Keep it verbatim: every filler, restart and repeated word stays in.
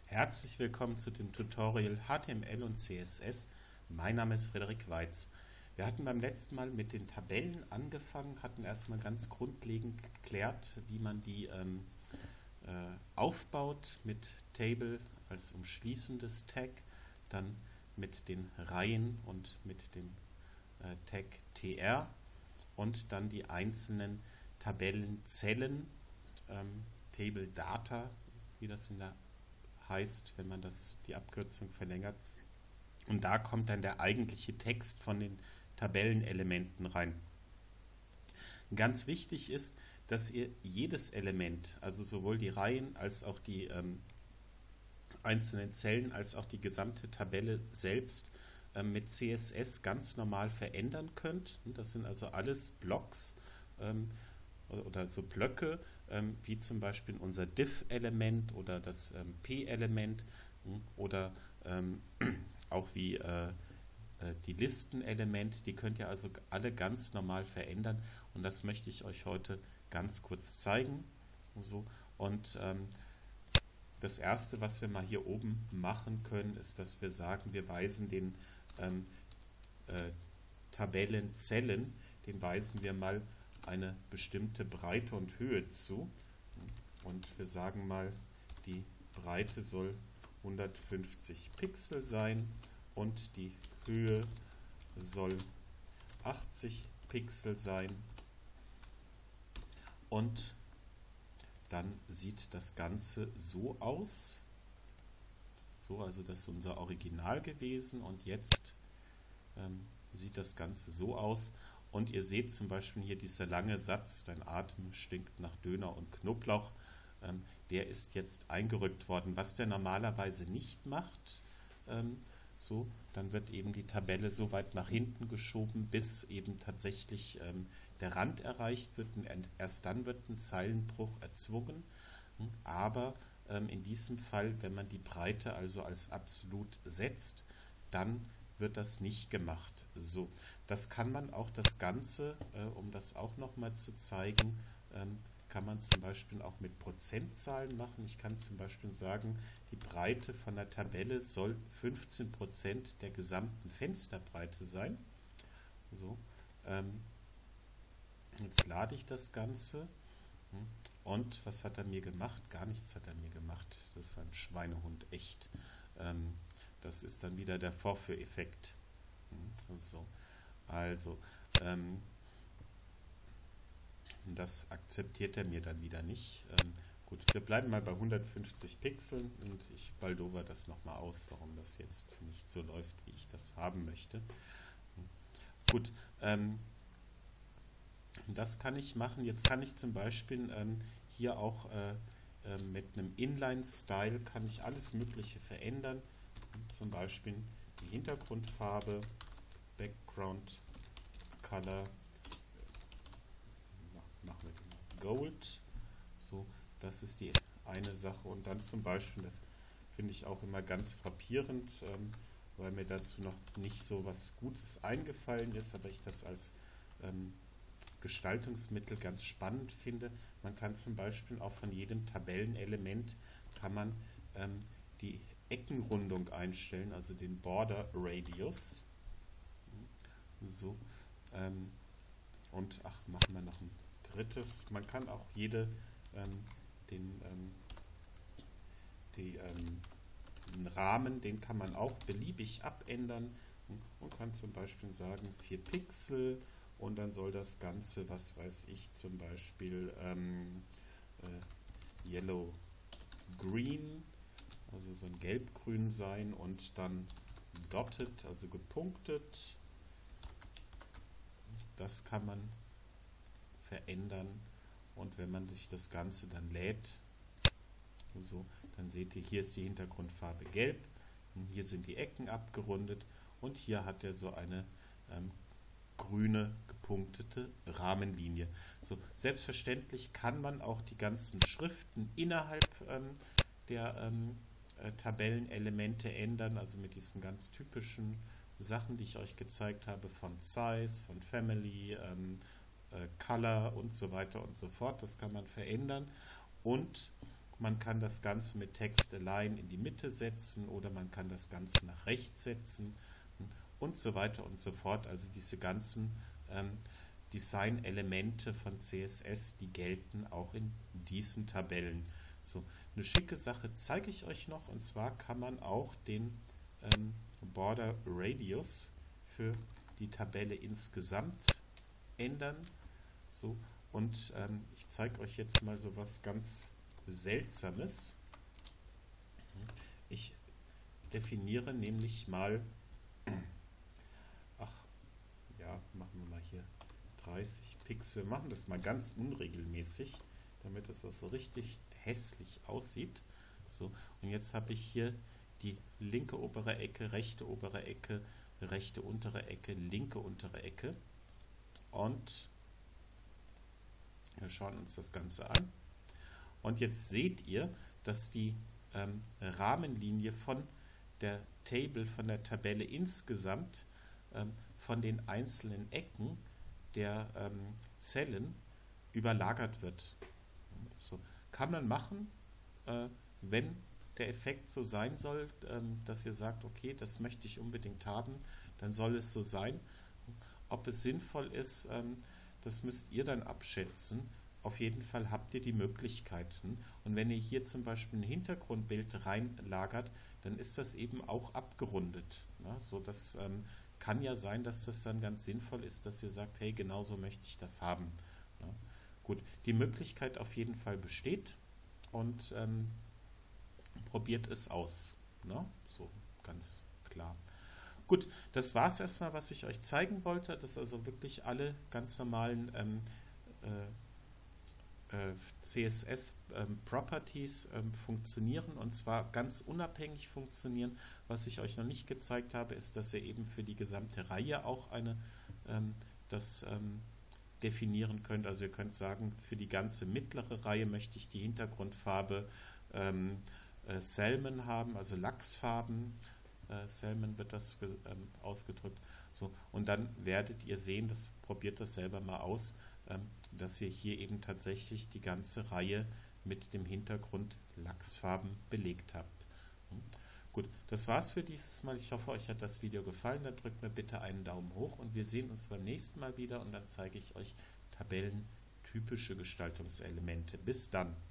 Herzlich willkommen zu dem Tutorial H T M L und C S S. Mein Name ist Frederik Weitz. Wir hatten beim letzten Mal mit den Tabellen angefangen, hatten erstmal ganz grundlegend geklärt, wie man die ähm, äh, aufbaut mit Table als umschließendes Tag, dann mit den Reihen und mit dem äh, Tag T R und dann die einzelnen Tabellenzellen, ähm, Table Data, wie das in der heißt, wenn man das die Abkürzung verlängert. Und da kommt dann der eigentliche Text von den Tabellenelementen rein. Ganz wichtig ist, dass ihr jedes Element, also sowohl die Reihen als auch die ähm, einzelnen Zellen, als auch die gesamte Tabelle selbst ähm, mit C S S ganz normal verändern könnt. Das sind also alles Blocks ähm, oder so Blöcke, ähm, wie zum Beispiel unser Div-Element oder das ähm, P-Element oder ähm, auch wie äh, äh, die Listenelement, die könnt ihr also alle ganz normal verändern und das möchte ich euch heute ganz kurz zeigen. So, und ähm, das erste, was wir mal hier oben machen können, ist, dass wir sagen, wir weisen den ähm, äh, Tabellenzellen, den weisen wir mal eine bestimmte Breite und Höhe zu. Und wir sagen mal, die Breite soll hundertfünfzig Pixel sein und die Höhe soll achtzig Pixel sein. Und dann sieht das Ganze so aus. So, also das ist unser Original gewesen und jetzt ähm, sieht das Ganze so aus. Und ihr seht zum Beispiel hier dieser lange Satz, dein Atem stinkt nach Döner und Knoblauch, ähm, der ist jetzt eingerückt worden. Was der normalerweise nicht macht, ähm, so, dann wird eben die Tabelle so weit nach hinten geschoben, bis eben tatsächlich ähm, der Rand erreicht wird und erst dann wird ein Zeilenbruch erzwungen. Aber ähm, in diesem Fall, wenn man die Breite also als absolut setzt, dann wird das nicht gemacht. So, das kann man auch das Ganze, äh, um das auch nochmal zu zeigen, ähm, kann man zum Beispiel auch mit Prozentzahlen machen. Ich kann zum Beispiel sagen, die Breite von der Tabelle soll fünfzehn Prozent der gesamten Fensterbreite sein. So, ähm, jetzt lade ich das Ganze. Und was hat er mir gemacht? Gar nichts hat er mir gemacht. Das ist ein Schweinehund, echt. Ähm, Das ist dann wieder der Vorführeffekt. So, also, ähm, das akzeptiert er mir dann wieder nicht. Ähm, gut, wir bleiben mal bei hundertfünfzig Pixeln und ich baldover das nochmal aus, warum das jetzt nicht so läuft, wie ich das haben möchte. Gut, ähm, das kann ich machen. Jetzt kann ich zum Beispiel ähm, hier auch äh, äh, mit einem Inline-Style kann ich alles Mögliche verändern. Zum Beispiel die Hintergrundfarbe, Background Color, machen wir den Gold. So, das ist die eine Sache. Und dann zum Beispiel, das finde ich auch immer ganz frappierend, ähm, weil mir dazu noch nicht so was Gutes eingefallen ist, aber ich das als ähm, Gestaltungsmittel ganz spannend finde. Man kann zum Beispiel auch von jedem Tabellenelement kann man ähm, die Eckenrundung einstellen, also den Border Radius. So, ähm, und ach, machen wir noch ein drittes. Man kann auch jede ähm, den, ähm, die, ähm, den Rahmen, den kann man auch beliebig abändern und kann zum Beispiel sagen vier Pixel und dann soll das Ganze, was weiß ich, zum Beispiel ähm, äh, Yellow Green, also so ein gelb-grün sein und dann dotted, also gepunktet. Das kann man verändern und wenn man sich das Ganze dann lädt, so, dann seht ihr, hier ist die Hintergrundfarbe gelb, hier sind die Ecken abgerundet und hier hat er so eine ähm, grüne gepunktete Rahmenlinie. So, selbstverständlich kann man auch die ganzen Schriften innerhalb ähm, der ähm, Tabellenelemente ändern, also mit diesen ganz typischen Sachen, die ich euch gezeigt habe, von Size, von Family, ähm, äh, Color und so weiter und so fort. Das kann man verändern und Man kann das Ganze mit Text Align in die Mitte setzen oder man kann das Ganze nach rechts setzen und so weiter und so fort. Also diese ganzen ähm, Design-Elemente von C S S, die gelten auch in diesen Tabellen. So, eine schicke Sache zeige ich euch noch, und zwar kann man auch den ähm, Border Radius für die Tabelle insgesamt ändern. So, und ähm, ich zeige euch jetzt mal so was ganz Seltsames. Ich definiere nämlich mal, ach ja, machen wir mal hier dreißig Pixel, machen das mal ganz unregelmäßig, damit es auch so richtig hässlich aussieht. So, und jetzt habe ich hier die linke obere Ecke, rechte obere Ecke, rechte untere Ecke, linke untere Ecke, und wir schauen uns das Ganze an. Und jetzt seht ihr, dass die ähm, Rahmenlinie von der Table, von der Tabelle insgesamt ähm, von den einzelnen Ecken der ähm, Zellen überlagert wird. So kann man machen, äh, wenn der Effekt so sein soll, ähm, dass ihr sagt, okay, das möchte ich unbedingt haben, dann soll es so sein. Ob es sinnvoll ist, ähm, das müsst ihr dann abschätzen. Auf jeden Fall habt ihr die Möglichkeiten. Und wenn ihr hier zum Beispiel ein Hintergrundbild reinlagert, dann ist das eben auch abgerundet. Ne? So, das ähm, kann ja sein, dass das dann ganz sinnvoll ist, dass ihr sagt, hey, genau so möchte ich das haben. Ne? Gut, die Möglichkeit auf jeden Fall besteht, und ähm, probiert es aus. Ne? So, ganz klar. Gut, das war es erstmal, was ich euch zeigen wollte, dass also wirklich alle ganz normalen ähm, äh, C S S-Properties ähm, ähm, funktionieren, und zwar ganz unabhängig funktionieren. Was ich euch noch nicht gezeigt habe, ist, dass ihr eben für die gesamte Reihe auch eine ähm, das ähm, definieren könnt. Also ihr könnt sagen, für die ganze mittlere Reihe möchte ich die Hintergrundfarbe ähm, äh, Salmon haben, also Lachsfarben. Äh, Salmon wird das ähm, ausgedrückt. So, und dann werdet ihr sehen, das probiert das selber mal aus, ähm, dass ihr hier eben tatsächlich die ganze Reihe mit dem Hintergrund Lachsfarben belegt habt. Hm. Gut, das war's für dieses Mal. Ich hoffe, euch hat das Video gefallen. Dann drückt mir bitte einen Daumen hoch, und wir sehen uns beim nächsten Mal wieder, und dann zeige ich euch tabellentypische Gestaltungselemente. Bis dann!